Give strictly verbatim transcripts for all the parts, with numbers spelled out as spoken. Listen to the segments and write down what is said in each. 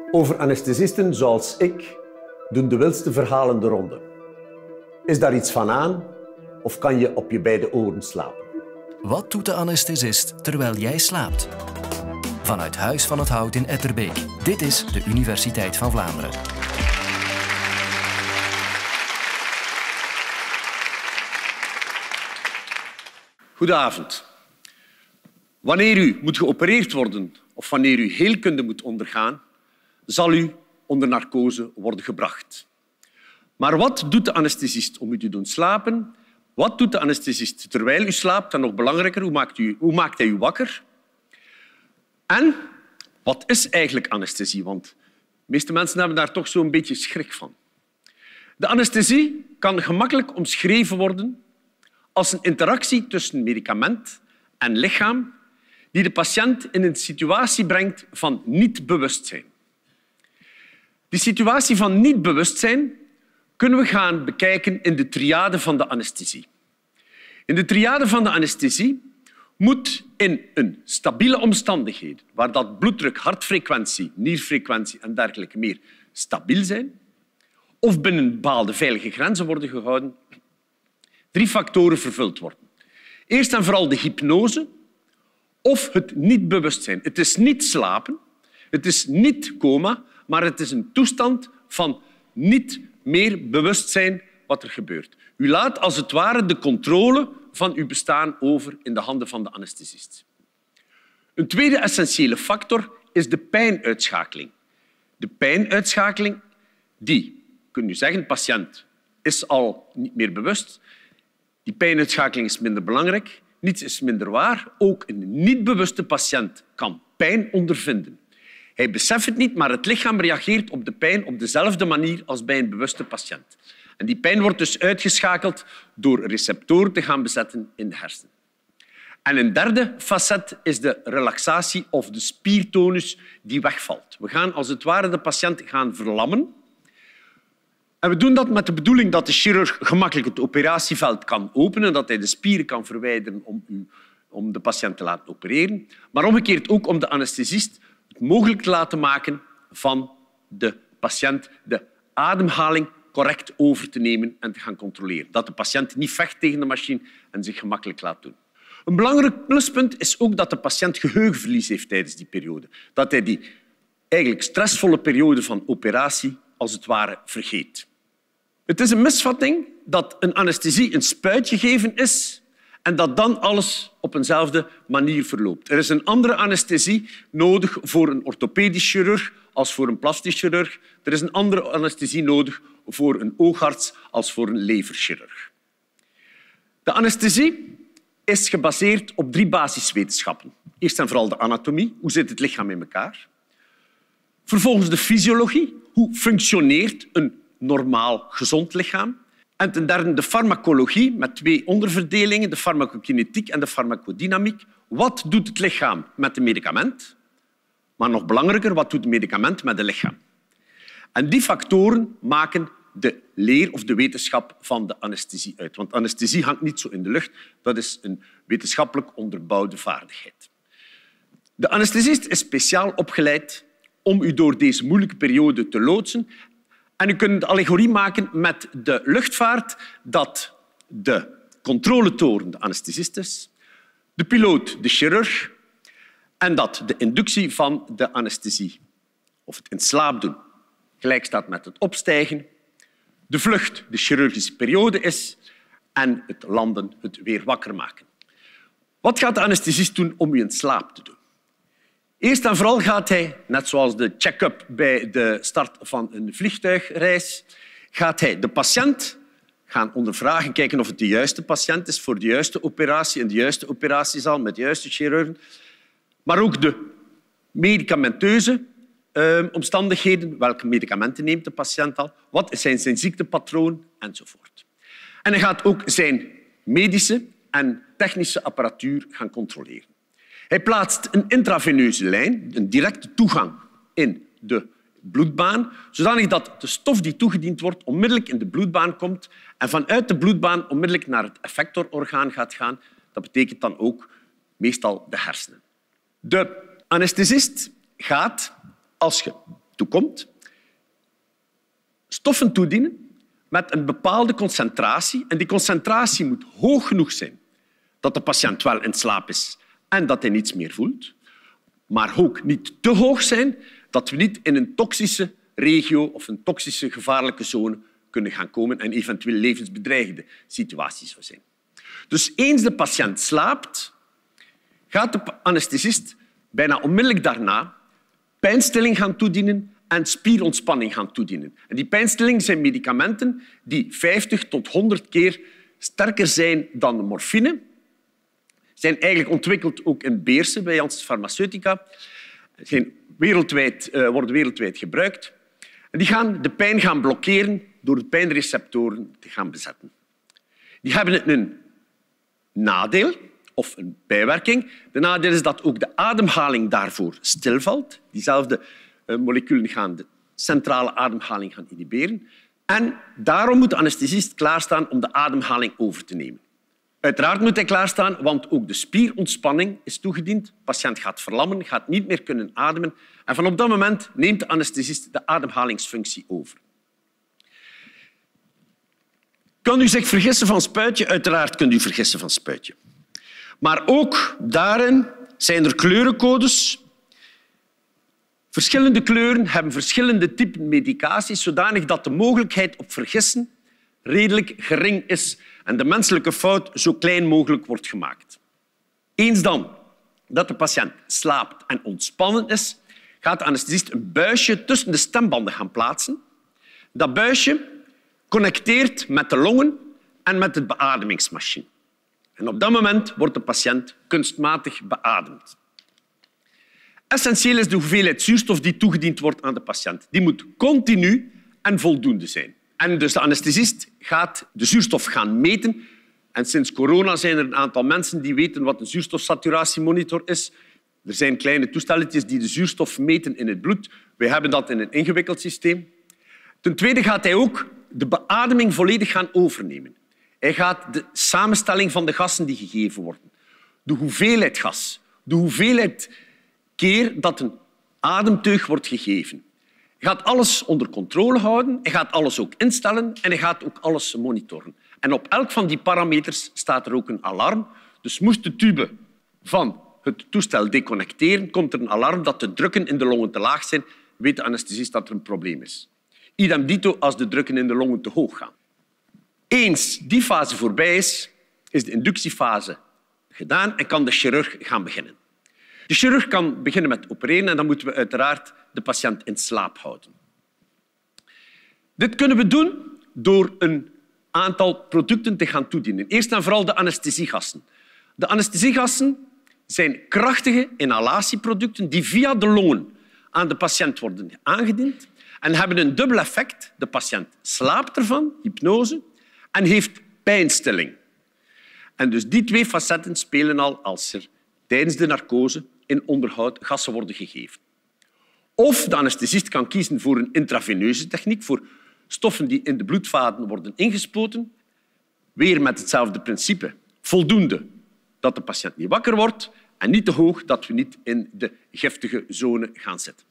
Over anesthesisten zoals ik doen de wildste verhalen de ronde. Is daar iets van aan of kan je op je beide oren slapen? Wat doet de anesthesist terwijl jij slaapt? Vanuit Huis van het Hout in Etterbeek. Dit is de Universiteit van Vlaanderen. Goedenavond. Wanneer u moet geopereerd worden of wanneer u heelkunde moet ondergaan, zal u onder narcose worden gebracht. Maar wat doet de anesthesist om u te doen slapen? Wat doet de anesthesist terwijl u slaapt? En nog belangrijker, hoe maakt, u, hoe maakt hij u wakker? En wat is eigenlijk anesthesie? Want de meeste mensen hebben daar toch zo'n beetje schrik van. De anesthesie kan gemakkelijk omschreven worden als een interactie tussen medicament en lichaam die de patiënt in een situatie brengt van niet-bewustzijn. Die situatie van niet-bewustzijn kunnen we gaan bekijken in de triade van de anesthesie. In de triade van de anesthesie moet in een stabiele omstandigheden, waar dat bloeddruk, hartfrequentie, nierfrequentie en dergelijke meer stabiel zijn, of binnen bepaalde veilige grenzen worden gehouden, drie factoren vervuld worden. Eerst en vooral de hypnose of het niet-bewustzijn. Het is niet slapen, het is niet coma, maar het is een toestand van niet meer bewustzijn wat er gebeurt. U laat als het ware de controle van uw bestaan over in de handen van de anesthesist. Een tweede essentiële factor is de pijnuitschakeling. De pijnuitschakeling, die, kun je zeggen, de patiënt is al niet meer bewust. Die pijnuitschakeling is minder belangrijk. Niets is minder waar. Ook een niet-bewuste patiënt kan pijn ondervinden. Hij beseft het niet, maar het lichaam reageert op de pijn op dezelfde manier als bij een bewuste patiënt. En die pijn wordt dus uitgeschakeld door receptoren te gaan bezetten in de hersenen. En een derde facet is de relaxatie of de spiertonus die wegvalt. We gaan als het ware de patiënt gaan verlammen. En we doen dat met de bedoeling dat de chirurg gemakkelijk het operatieveld kan openen, dat hij de spieren kan verwijderen om, u, om de patiënt te laten opereren, maar omgekeerd ook om de anesthesist het mogelijk te laten maken van de patiënt de ademhaling correct over te nemen en te gaan controleren. Dat de patiënt niet vecht tegen de machine en zich gemakkelijk laat doen. Een belangrijk pluspunt is ook dat de patiënt geheugenverlies heeft tijdens die periode. Dat hij die eigenlijk stressvolle periode van operatie als het ware vergeet. Het is een misvatting dat een anesthesie een spuit gegeven is en dat dan alles op eenzelfde manier verloopt. Er is een andere anesthesie nodig voor een orthopedisch chirurg als voor een plastisch chirurg. Er is een andere anesthesie nodig voor een oogarts als voor een leverchirurg. De anesthesie is gebaseerd op drie basiswetenschappen. Eerst en vooral de anatomie. Hoe zit het lichaam in elkaar? Vervolgens de fysiologie. Hoe functioneert een normaal gezond lichaam? En ten derde de farmacologie met twee onderverdelingen, de farmacokinetiek en de farmacodynamiek. Wat doet het lichaam met het medicament? Maar nog belangrijker, wat doet het medicament met het lichaam? En die factoren maken de leer of de wetenschap van de anesthesie uit. Want anesthesie hangt niet zo in de lucht. Dat is een wetenschappelijk onderbouwde vaardigheid. De anesthesist is speciaal opgeleid om u door deze moeilijke periode te loodsen. En u kunt de allegorie maken met de luchtvaart dat de controletoren de anesthesist is, de piloot de chirurg en dat de inductie van de anesthesie, of het in slaap doen, gelijk staat met het opstijgen, de vlucht de chirurgische periode is en het landen het weer wakker maken. Wat gaat de anesthesist doen om u in slaap te doen? Eerst en vooral gaat hij, net zoals de check-up bij de start van een vliegtuigreis, gaat hij de patiënt gaan ondervragen, kijken of het de juiste patiënt is voor de juiste operatie in de juiste operatiezaal met de juiste chirurgen, maar ook de medicamenteuze uh, omstandigheden. Welke medicamenten neemt de patiënt al? Wat is zijn, zijn ziektepatroon? Enzovoort. En hij gaat ook zijn medische en technische apparatuur gaan controleren. Hij plaatst een intraveneuze lijn, een directe toegang in de bloedbaan, zodanig dat de stof die toegediend wordt onmiddellijk in de bloedbaan komt en vanuit de bloedbaan onmiddellijk naar het effectororgaan gaat gaan. Dat betekent dan ook meestal de hersenen. De anesthesist gaat, als je toekomt, stoffen toedienen met een bepaalde concentratie. En die concentratie moet hoog genoeg zijn dat de patiënt wel in slaap is en dat hij niets meer voelt, maar ook niet te hoog zijn dat we niet in een toxische regio of een toxische gevaarlijke zone kunnen gaan komen en eventueel levensbedreigende situatie zou zijn. Dus eens de patiënt slaapt, gaat de anesthesist bijna onmiddellijk daarna pijnstilling gaan toedienen en spierontspanning gaan toedienen. En die pijnstilling zijn medicamenten die vijftig tot honderd keer sterker zijn dan de morfine. Zijn eigenlijk ontwikkeld ook in Beersen bij Janssen Pharmaceutica. Zijn wereldwijd, uh, worden wereldwijd gebruikt. En die gaan de pijn gaan blokkeren door de pijnreceptoren te gaan bezetten. Die hebben een nadeel of een bijwerking. De nadeel is dat ook de ademhaling daarvoor stilvalt. Diezelfde uh, moleculen gaan de centrale ademhaling gaan inhiberen. En daarom moet de anesthesist klaarstaan om de ademhaling over te nemen. Uiteraard moet hij klaarstaan, want ook de spierontspanning is toegediend. De patiënt gaat verlammen, gaat niet meer kunnen ademen. En vanaf dat moment neemt de anesthesist de ademhalingsfunctie over. Kan u zich vergissen van spuitje? Uiteraard kunt u vergissen van spuitje. Maar ook daarin zijn er kleurencodes. Verschillende kleuren hebben verschillende typen medicaties, zodanig dat de mogelijkheid op vergissen redelijk gering is en de menselijke fout zo klein mogelijk wordt gemaakt. Eens dan dat de patiënt slaapt en ontspannen is, gaat de anesthesist een buisje tussen de stembanden gaan plaatsen. Dat buisje connecteert met de longen en met de beademingsmachine. En op dat moment wordt de patiënt kunstmatig beademd. Essentieel is de hoeveelheid zuurstof die toegediend wordt aan de patiënt. Die moet continu en voldoende zijn. En dus de anesthesist gaat de zuurstof gaan meten. En sinds corona zijn er een aantal mensen die weten wat een zuurstofsaturatiemonitor is. Er zijn kleine toestelletjes die de zuurstof meten in het bloed. Wij hebben dat in een ingewikkeld systeem. Ten tweede gaat hij ook de beademing volledig gaan overnemen. Hij gaat de samenstelling van de gassen die gegeven worden, de hoeveelheid gas, de hoeveelheid keer dat een ademteug wordt gegeven. Hij gaat alles onder controle houden, hij gaat alles ook instellen en hij gaat ook alles monitoren. En op elk van die parameters staat er ook een alarm. Dus moest de tube van het toestel deconnecteren, komt er een alarm dat de drukken in de longen te laag zijn, weet de anesthesist dat er een probleem is. Idem dito als de drukken in de longen te hoog gaan. Eens die fase voorbij is, is de inductiefase gedaan en kan de chirurg gaan beginnen. De chirurg kan beginnen met opereren en dan moeten we uiteraard de patiënt in slaap houden. Dit kunnen we doen door een aantal producten te gaan toedienen. Eerst en vooral de anesthesiegassen. De anesthesiegassen zijn krachtige inhalatieproducten die via de longen aan de patiënt worden aangediend en hebben een dubbel effect. De patiënt slaapt ervan, hypnose, en heeft pijnstilling. En dus die twee facetten spelen al als er tijdens de narcose in onderhoud gassen worden gegeven. Of de anesthesist kan kiezen voor een intraveneuze techniek, voor stoffen die in de bloedvaten worden ingespoten. Weer met hetzelfde principe. Voldoende dat de patiënt niet wakker wordt en niet te hoog dat we niet in de giftige zone gaan zitten.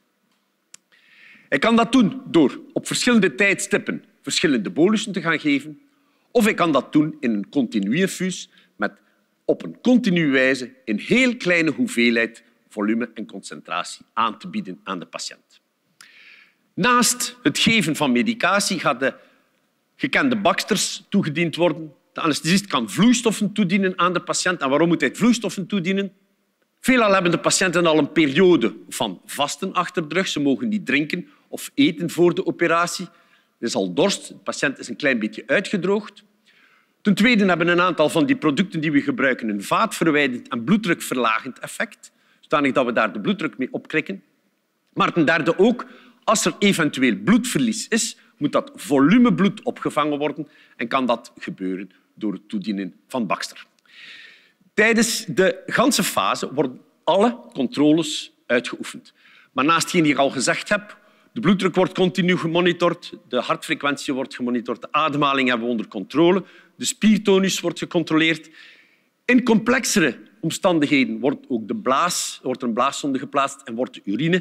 Hij kan dat doen door op verschillende tijdstippen verschillende bolussen te gaan geven. Of hij kan dat doen in een continu-infuus met op een continue wijze een heel kleine hoeveelheid volume en concentratie aan te bieden aan de patiënt. Naast het geven van medicatie gaat de gekende baksters toegediend worden. De anesthesist kan vloeistoffen toedienen aan de patiënt. En waarom moet hij vloeistoffen toedienen? Veelal hebben de patiënten al een periode van vasten achter de rug. Ze mogen niet drinken of eten voor de operatie. Er is al dorst. De patiënt is een klein beetje uitgedroogd. Ten tweede hebben een aantal van die producten die we gebruiken een vaatverwijdend en bloeddrukverlagend effect, zodanig dat we daar de bloeddruk mee opkrikken. Maar ten derde ook, als er eventueel bloedverlies is, moet dat volumebloed opgevangen worden en kan dat gebeuren door het toedienen van bakster. Tijdens de ganse fase worden alle controles uitgeoefend. Maar naast hetgeen die ik al gezegd heb, de bloeddruk wordt continu gemonitord, de hartfrequentie wordt gemonitord, de ademhaling hebben we onder controle, de spiertonus wordt gecontroleerd. In complexere omstandigheden wordt ook de blaas, wordt een blaaszonde geplaatst en wordt de urine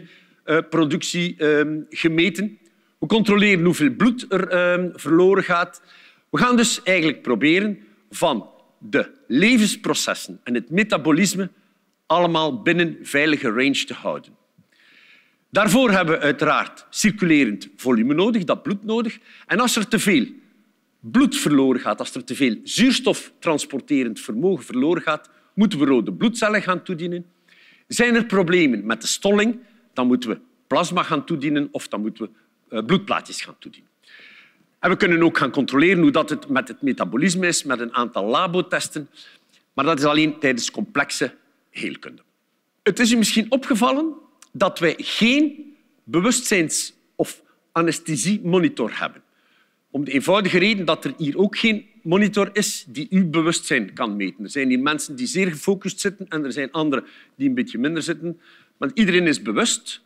zuurstofproductie uh, uh, gemeten. We controleren hoeveel bloed er uh, verloren gaat. We gaan dus eigenlijk proberen van de levensprocessen en het metabolisme allemaal binnen veilige range te houden. Daarvoor hebben we uiteraard circulerend volume nodig, dat bloed nodig. En als er te veel bloed verloren gaat, als er te veel zuurstoftransporterend vermogen verloren gaat, moeten we rode bloedcellen gaan toedienen. Zijn er problemen met de stolling, dan moeten we plasma gaan toedienen of dan moeten we bloedplaatjes gaan toedienen. En we kunnen ook gaan controleren hoe dat het met het metabolisme is, met een aantal labotesten. Maar dat is alleen tijdens complexe heelkunde. Het is u misschien opgevallen dat wij geen bewustzijns- of anesthesiemonitor hebben. Om de eenvoudige reden dat er hier ook geen monitor is die uw bewustzijn kan meten. Er zijn hier mensen die zeer gefocust zitten en er zijn anderen die een beetje minder zitten. Maar iedereen is bewust.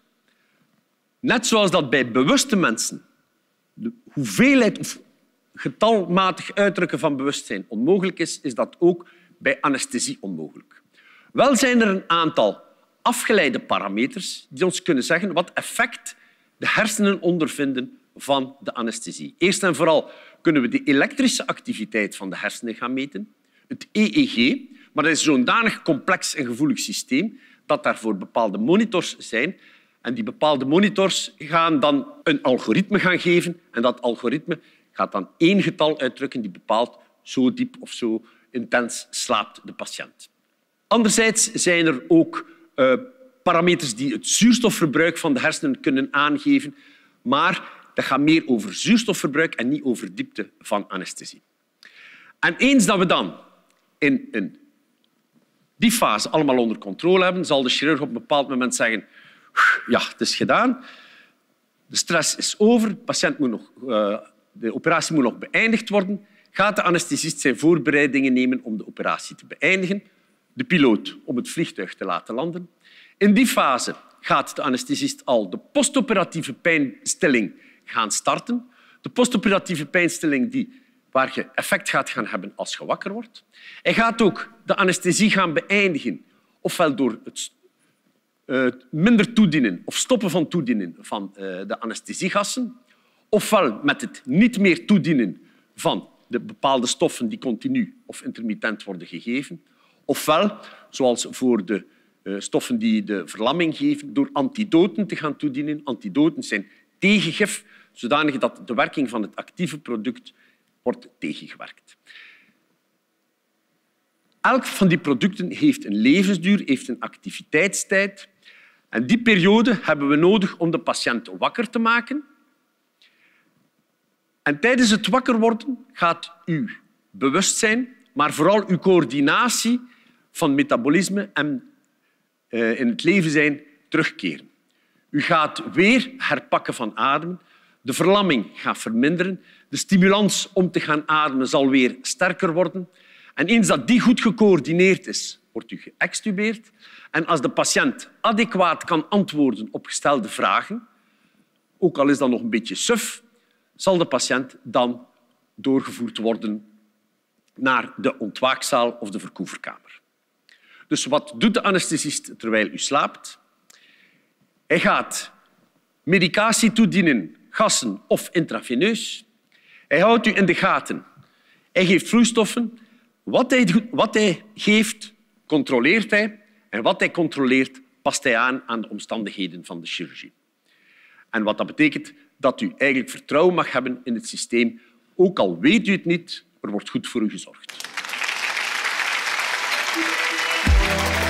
Net zoals dat bij bewuste mensen de hoeveelheid of getalmatig uitdrukken van bewustzijn onmogelijk is, is dat ook bij anesthesie onmogelijk. Wel zijn er een aantal afgeleide parameters die ons kunnen zeggen wat effect de hersenen ondervinden van de anesthesie. Eerst en vooral kunnen we de elektrische activiteit van de hersenen gaan meten, het E E G, maar dat is een zodanig complex en gevoelig systeem dat daarvoor bepaalde monitors zijn. En die bepaalde monitors gaan dan een algoritme gaan geven en dat algoritme gaat dan één getal uitdrukken die bepaalt zo diep of zo intens slaapt de patiënt. Anderzijds zijn er ook uh, parameters die het zuurstofverbruik van de hersenen kunnen aangeven, maar dat gaat meer over zuurstofverbruik en niet over diepte van anesthesie. En eens dat we dan in, in die fase allemaal onder controle hebben, zal de chirurg op een bepaald moment zeggen: ja, het is gedaan, de stress is over, de, patiënt moet nog, uh, de operatie moet nog beëindigd worden. Gaat de anesthesist zijn voorbereidingen nemen om de operatie te beëindigen? De piloot om het vliegtuig te laten landen. In die fase gaat de anesthesist al de postoperatieve pijnstilling gaan starten. De postoperatieve pijnstilling die, waar je effect gaat gaan hebben als je wakker wordt. Hij gaat ook de anesthesie gaan beëindigen, ofwel door het uh, minder toedienen of stoppen van toedienen van uh, de anesthesiegassen, ofwel met het niet meer toedienen van de bepaalde stoffen die continu of intermittent worden gegeven, ofwel, zoals voor de uh, stoffen die de verlamming geven, door antidoten te gaan toedienen. Antidoten zijn tegengif, zodanig dat de werking van het actieve product wordt tegengewerkt. Elk van die producten heeft een levensduur, heeft een activiteitstijd. En die periode hebben we nodig om de patiënt wakker te maken. En tijdens het wakker worden gaat uw bewustzijn, maar vooral uw coördinatie van metabolisme en uh, in het leven zijn terugkeren. U gaat weer herpakken van ademen. De verlamming gaat verminderen. De stimulans om te gaan ademen zal weer sterker worden. En eens dat die goed gecoördineerd is, wordt u geëxtubeerd. En als de patiënt adequaat kan antwoorden op gestelde vragen, ook al is dat nog een beetje suf, zal de patiënt dan doorgevoerd worden naar de ontwaakzaal of de verkoeverkamer. Dus wat doet de anesthesist terwijl u slaapt? Hij gaat medicatie toedienen, gassen of intraveneus. Hij houdt u in de gaten. Hij geeft vloeistoffen. Wat hij, wat hij geeft, controleert hij. En wat hij controleert, past hij aan aan de omstandigheden van de chirurgie. En wat dat betekent dat u eigenlijk vertrouwen mag hebben in het systeem. Ook al weet u het niet, er wordt goed voor u gezorgd.